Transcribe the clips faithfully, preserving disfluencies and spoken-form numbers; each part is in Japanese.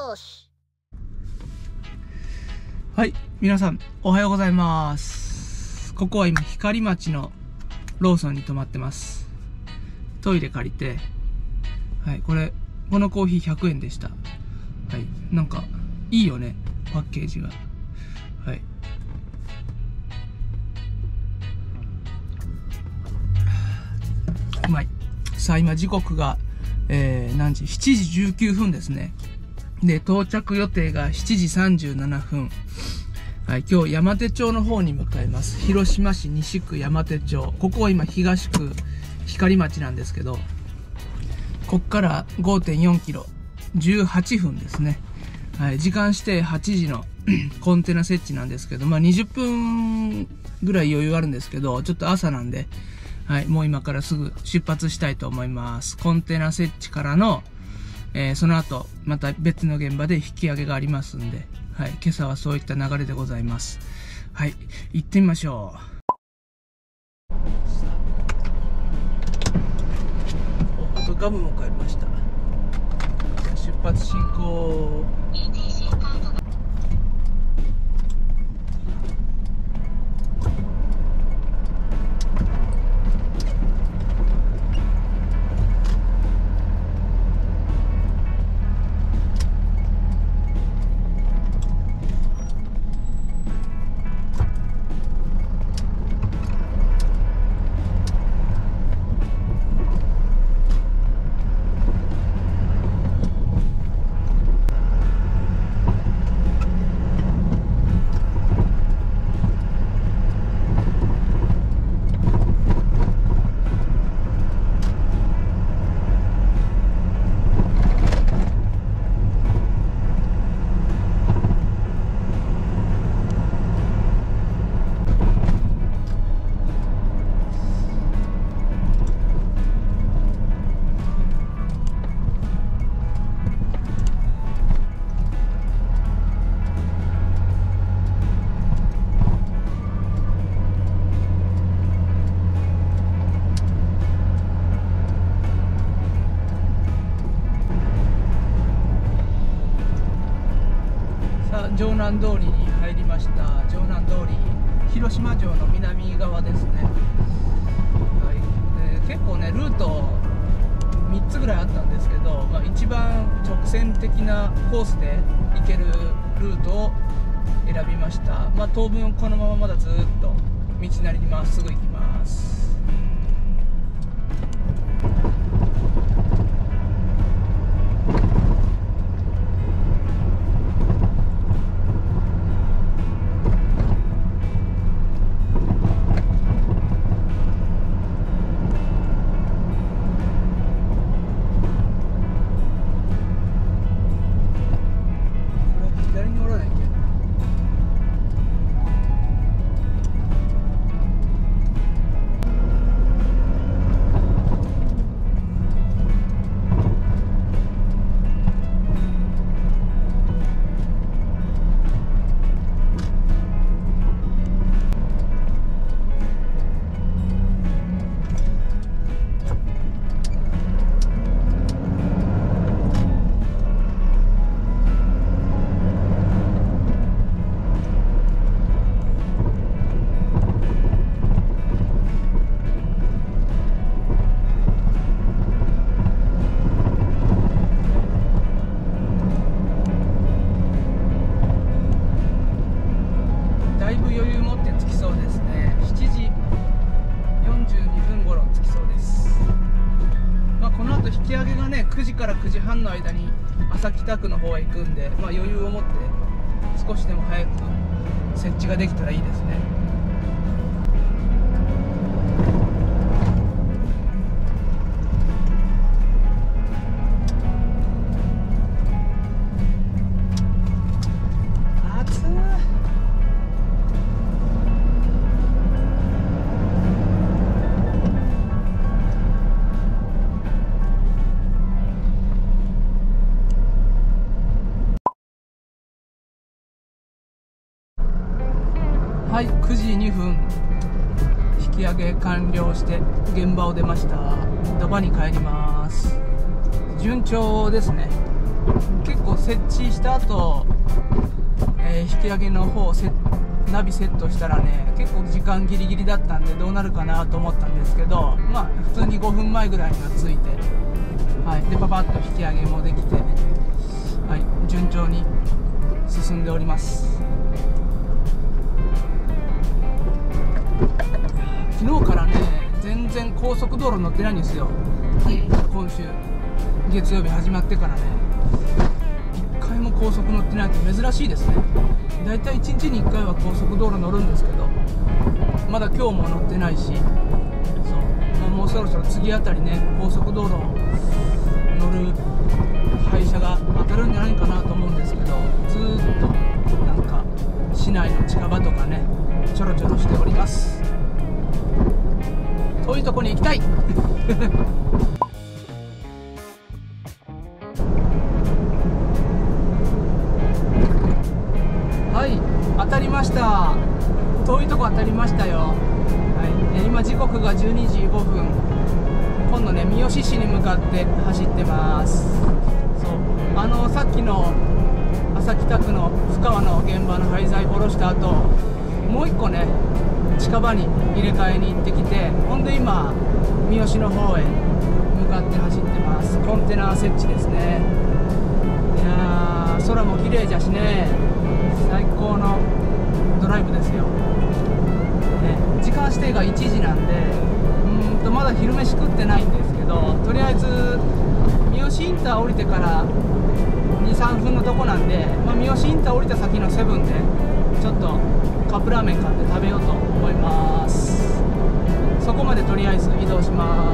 よし。 はい、皆さんおはようございます。ここは今光町のローソンに泊まってます。トイレ借りて、はい、これこのコーヒーひゃくえんでした。はい、なんかいいよね、パッケージが。はい。うまい。さあ今時刻が、えー、何時 ?しちじじゅうきゅうふんですね。で、到着予定がしちじさんじゅうななふん。はい、今日山手町の方に向かいます。広島市西区山手町。ここは今東区光町なんですけど、こっから ごてんよんキロ、じゅうはっぷんですね。はい、時間指定はちじのコンテナ設置なんですけど、まあにじゅっぷんぐらい余裕あるんですけど、ちょっと朝なんで、はい、もう今からすぐ出発したいと思います。コンテナ設置からの、えー、その後、また別の現場で引き上げがありますんで、はい、今朝はそういった流れでございます。はい、行ってみましょう。お、あとガムも買いました。出発進行。城南通りに入りました。城南通り、広島城の南側ですね。はい、で結構ねルートみっつぐらいあったんですけど、まあ、一番直線的なコースで行けるルートを選びました。まあ、当分このまままだずっと道なりにまっすぐ行きます。くじからくじはんの間に朝北区の方へ行くんで、まあ、余裕を持って少しでも早く設置ができたらいいですね。はい、くじにふん引き上げ完了して現場を出ました。ダバに帰ります。順調ですね。 結構設置した後、えー、引き上げの方セナビセットしたらね、結構時間ギリギリだったんでどうなるかなと思ったんですけど、まあ普通にごふんまえぐらいには着いて、はい、でパパッと引き上げもできて、はい、順調に進んでおります。昨日からね全然高速道路乗ってないんですよ。今週月曜日始まってからね一回も高速乗ってないって珍しいですね。だいたいいちにちにいっかいは高速道路乗るんですけど、まだ今日も乗ってないし、そう、まあ、もうそろそろ次あたりね高速道路乗る配車が当たるんじゃないかなと思うんですけど、ずーっとなんか市内の近場とかねちょろちょろしております。遠いとこに行きたいはい、当たりました。遠いとこ当たりましたよ。はい、今時刻がじゅうにじごふん。今度ね三好市に向かって走ってます。そう、あのさっきの朝北区の深川の現場の廃材下ろした後、もう一個ね近場に入れ替えに行ってきて、ほんで今三好の方へ向かって走ってます。コンテナ設置ですね。いやー空も綺麗じゃしね、最高のドライブですよ、ね、時間指定がいちじなんで、うーんとまだ昼飯食ってないんですけど、とりあえず三好インター降りてからにさんぷんのとこなんで、まあ、三好インター降りた先のセブンでちょっとカップラーメン買って食べようと思います。そこまでとりあえず移動します。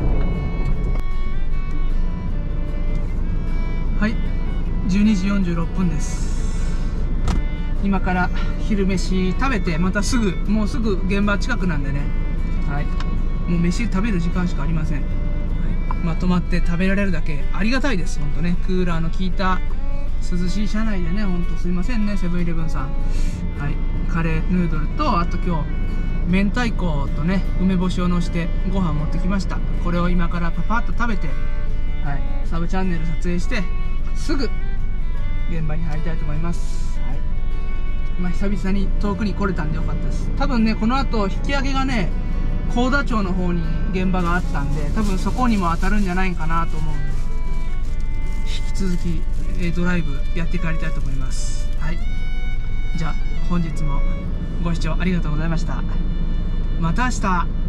じゅうにじよんじゅうろっぷんです。今から昼飯食べて、またすぐ、もうすぐ現場近くなんでね。はい。もう飯食べる時間しかありません。はい。まとまって食べられるだけありがたいです。ほんとね。クーラーの効いた涼しい車内でね、ほんとすいませんね、セブンイレブンさん。はい。カレーヌードルと、あと今日、明太子とね、梅干しをのしてご飯持ってきました。これを今からパパッと食べて、はい。サブチャンネル撮影して、すぐ、現場に入りたいと思います。はい。まあ、久々に遠くに来れたんでよかったです。多分ね、この後、引き上げがね、幸田町の方に現場があったんで、多分そこにも当たるんじゃないかなと思うんで、引き続き、えー、ドライブやって帰りたいと思います。はい。じゃあ、本日もご視聴ありがとうございました。また明日。